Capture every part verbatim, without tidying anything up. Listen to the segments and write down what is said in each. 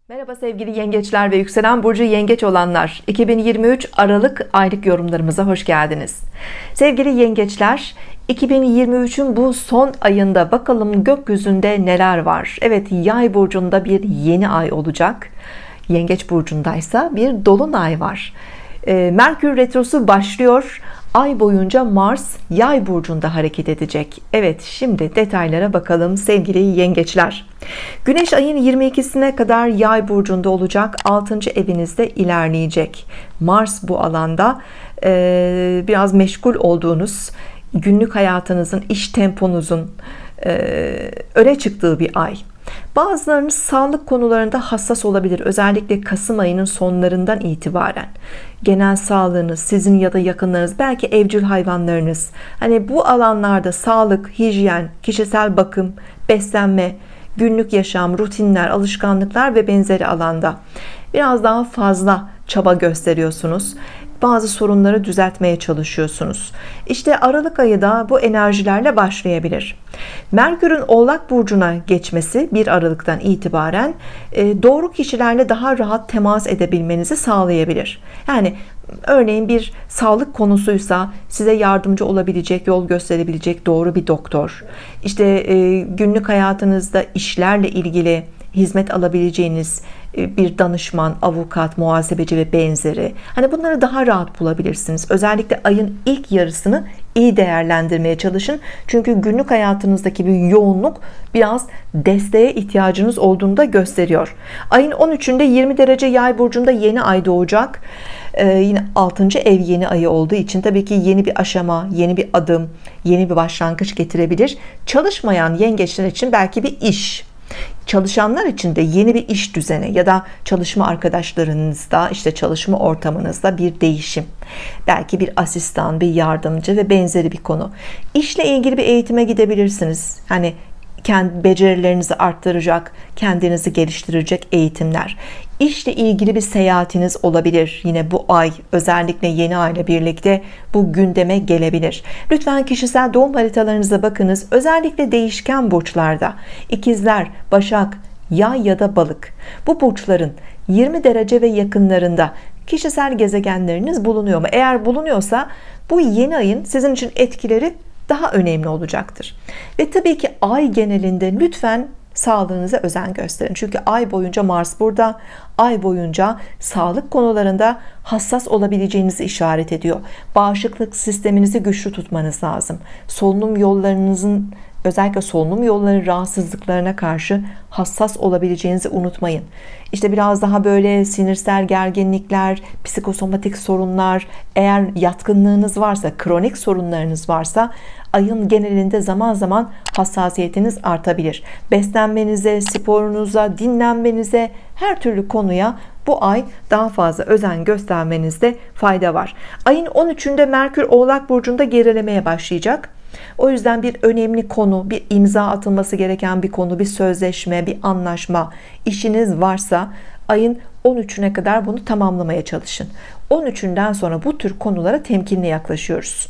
Merhaba sevgili yengeçler ve yükselen burcu yengeç olanlar, iki bin yirmi üç Aralık aylık yorumlarımıza hoş geldiniz. Sevgili yengeçler, iki bin yirmi üçün bu son ayında bakalım gökyüzünde neler var. Evet, Yay burcunda bir yeni ay olacak. Yengeç burcundaysa bir dolunay var. Merkür retrosu başlıyor. Ay boyunca Mars Yay burcunda hareket edecek. Evet, şimdi detaylara bakalım sevgili yengeçler. Güneş ayın yirmi ikisine kadar Yay burcunda olacak. altıncı evinizde ilerleyecek. Mars bu alanda e, biraz meşgul olduğunuz, günlük hayatınızın, iş temponuzun e, öne çıktığı bir ay. Bazılarınız sağlık konularında hassas olabilir. Özellikle Kasım ayının sonlarından itibaren genel sağlığınız, sizin ya da yakınlarınız, belki evcil hayvanlarınız, hani bu alanlarda sağlık, hijyen, kişisel bakım, beslenme, günlük yaşam, rutinler, alışkanlıklar ve benzeri alanda biraz daha fazla çaba gösteriyorsunuz. Bazı sorunları düzeltmeye çalışıyorsunuz. İşte Aralık ayı da bu enerjilerle başlayabilir. Merkür'ün Oğlak burcuna geçmesi bir Aralık'tan itibaren doğru kişilerle daha rahat temas edebilmenizi sağlayabilir. Yani örneğin bir sağlık konusuysa size yardımcı olabilecek, yol gösterebilecek doğru bir doktor. İşte günlük hayatınızda işlerle ilgili hizmet alabileceğiniz bir danışman, avukat, muhasebeci ve benzeri. Hani bunları daha rahat bulabilirsiniz. Özellikle ayın ilk yarısını iyi değerlendirmeye çalışın. Çünkü günlük hayatınızdaki bir yoğunluk biraz desteğe ihtiyacınız olduğunu da gösteriyor. Ayın on üçünde yirmi derece Yay burcunda yeni ay doğacak. Ee, yine altıncı ev yeni ayı olduğu için tabii ki yeni bir aşama, yeni bir adım, yeni bir başlangıç getirebilir. Çalışmayan yengeçler için belki bir iş, çalışanlar için de yeni bir iş düzeni ya da çalışma arkadaşlarınızda, işte çalışma ortamınızda bir değişim, belki bir asistan, bir yardımcı ve benzeri bir konu. İşle ilgili bir eğitime gidebilirsiniz. Hani kendi becerilerinizi arttıracak, kendinizi geliştirecek eğitimler. İşle ilgili bir seyahatiniz olabilir. Yine bu ay, özellikle yeni ay ile birlikte bu gündeme gelebilir. Lütfen kişisel doğum haritalarınıza bakınız. Özellikle değişken burçlarda İkizler, Başak, Yay ya da Balık, bu burçların yirmi derece ve yakınlarında kişisel gezegenleriniz bulunuyor mu? Eğer bulunuyorsa bu yeni ayın sizin için etkileri daha önemli olacaktır. Ve tabii ki ay genelinde lütfen sağlığınıza özen gösterin. Çünkü ay boyunca Mars burada. Ay boyunca sağlık konularında hassas olabileceğinizi işaret ediyor. Bağışıklık sisteminizi güçlü tutmanız lazım. Solunum yollarınızın, özellikle solunum yolları rahatsızlıklarına karşı hassas olabileceğinizi unutmayın. İşte biraz daha böyle sinirsel gerginlikler, psikosomatik sorunlar, eğer yatkınlığınız varsa, kronik sorunlarınız varsa ayın genelinde zaman zaman hassasiyetiniz artabilir. Beslenmenize, sporunuza, dinlenmenize, her türlü konuya bu ay daha fazla özen göstermenizde fayda var. Ayın on üçünde Merkür Oğlak burcunda gerilemeye başlayacak. O yüzden bir önemli konu, bir imza atılması gereken bir konu, bir sözleşme, bir anlaşma, işiniz varsa ayın on üçüne kadar bunu tamamlamaya çalışın. on üçünden sonra bu tür konulara temkinli yaklaşıyoruz.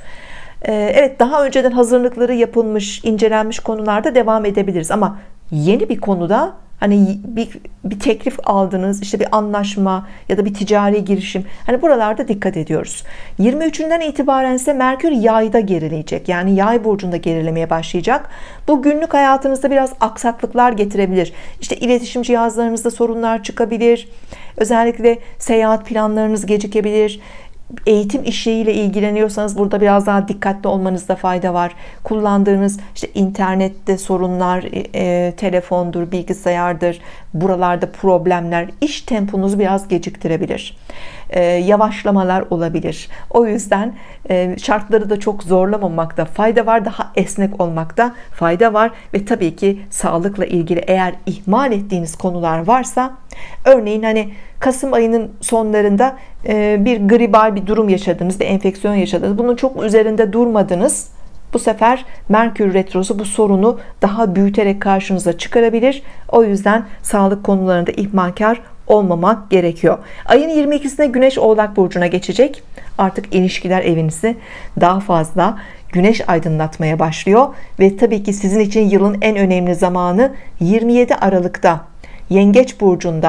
Evet, daha önceden hazırlıkları yapılmış, incelenmiş konularda devam edebiliriz ama yeni bir konuda, hani bir, bir teklif aldınız, işte bir anlaşma ya da bir ticari girişim, hani buralarda dikkat ediyoruz. yirmi üçünden itibaren ise Merkür Yay'da gerileyecek. Yani Yay burcunda gerilemeye başlayacak. Bu günlük hayatınızda biraz aksaklıklar getirebilir. İşte iletişim cihazlarınızda sorunlar çıkabilir. Özellikle seyahat planlarınız gecikebilir. Eğitim işleriyle ilgileniyorsanız burada biraz daha dikkatli olmanızda fayda var. Kullandığınız işte internette sorunlar, e, telefondur, bilgisayardır, buralarda problemler, iş temponuzu biraz geciktirebilir. E, yavaşlamalar olabilir. O yüzden e, şartları da çok zorlamamakta fayda var. Daha esnek olmakta fayda var. Ve tabii ki sağlıkla ilgili eğer ihmal ettiğiniz konular varsa, örneğin hani Kasım ayının sonlarında bir gribal bir durum yaşadınız, bir enfeksiyon yaşadınız. Bunun çok üzerinde durmadınız. Bu sefer Merkür retrosu bu sorunu daha büyüterek karşınıza çıkarabilir. O yüzden sağlık konularında ihmalkar olmamak gerekiyor. Ayın yirmi ikisinde Güneş Oğlak burcuna geçecek. Artık ilişkiler evinizi daha fazla Güneş aydınlatmaya başlıyor ve tabii ki sizin için yılın en önemli zamanı yirmi yedi Aralık'ta Yengeç burcunda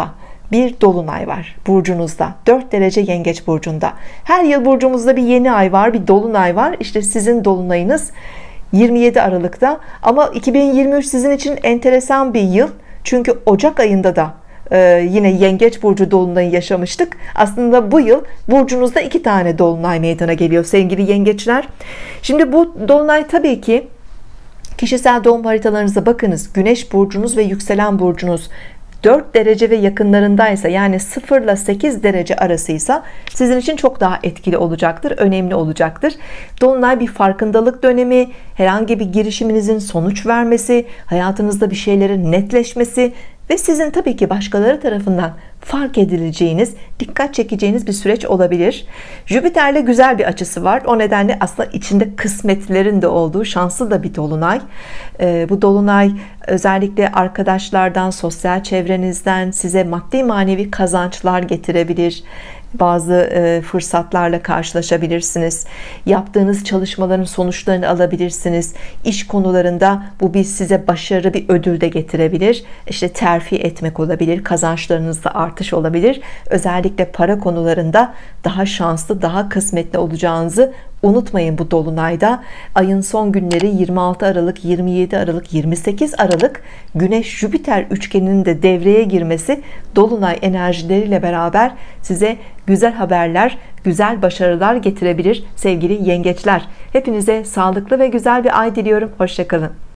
bir dolunay var burcunuzda, dört derece yengeç burcunda. Her yıl burcumuzda bir yeni ay var, bir dolunay var. İşte sizin dolunayınız yirmi yedi Aralık'ta. Ama iki bin yirmi üç sizin için enteresan bir yıl. Çünkü Ocak ayında da e, yine yengeç burcu dolunayı yaşamıştık. Aslında bu yıl burcunuzda iki tane dolunay meydana geliyor sevgili yengeçler. Şimdi bu dolunay tabii ki kişisel doğum haritalarınıza bakınız. Güneş burcunuz ve yükselen burcunuz dört derece ve yakınlarındaysa, yani sıfır ile sekiz derece arasıysa sizin için çok daha etkili olacaktır, önemli olacaktır. Dolunay bir farkındalık dönemi, herhangi bir girişiminizin sonuç vermesi, hayatınızda bir şeylerin netleşmesi ve sizin tabii ki başkaları tarafından fark edileceğiniz, dikkat çekeceğiniz bir süreç olabilir. Jüpiter'le güzel bir açısı var. O nedenle aslında içinde kısmetlerin de olduğu şanslı da bir dolunay. Ee, bu dolunay özellikle arkadaşlardan, sosyal çevrenizden size maddi manevi kazançlar getirebilir. Bazı e, fırsatlarla karşılaşabilirsiniz. Yaptığınız çalışmaların sonuçlarını alabilirsiniz. İş konularında bu bir size başarı, bir ödül de getirebilir. İşte terfi etmek olabilir, kazançlarınızda artış olabilir. Özellikle para konularında daha şanslı, daha kısmetli olacağınızı unutmayın bu dolunayda. Ayın son günleri yirmi altı Aralık, yirmi yedi Aralık, yirmi sekiz Aralık Güneş Jüpiter üçgeninin de devreye girmesi dolunay enerjileriyle beraber size güzel haberler, güzel başarılar getirebilir sevgili yengeçler. Hepinize sağlıklı ve güzel bir ay diliyorum. Hoşça kalın.